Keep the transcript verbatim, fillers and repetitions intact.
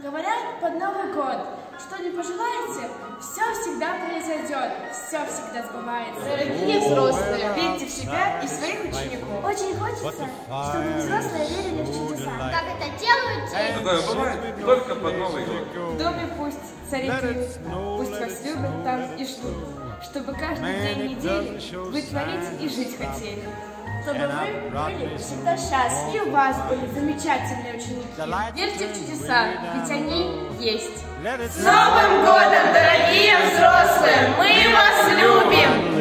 Говорят, под Новый год, что не пожелаете, все всегда произойдет, все всегда сбывается. Дорогие взрослые, верьте в себя и в своих учеников. Очень хочется, чтобы взрослые верили в чудеса. Как это делают дети? Такое бывает только под Новый год. В доме пусть царит уют, пусть вас любят там и ждут, чтобы каждый день недели вы творить и жить хотели. Чтобы вы были всегда счастливы, и у вас были замечательные ученики. Верьте в чудеса, ведь они есть. С Новым годом, дорогие взрослые! Мы вас любим!